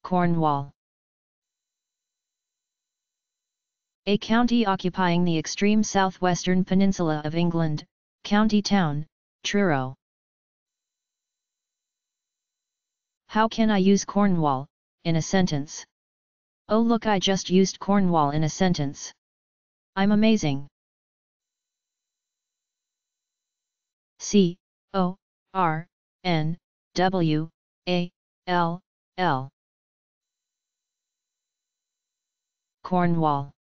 Cornwall. A county occupying the extreme southwestern peninsula of England, county town, Truro. How can I use Cornwall, in a sentence? Oh look, I just used Cornwall in a sentence. I'm amazing. C-O-R-N-W-A-L-L. Cornwall.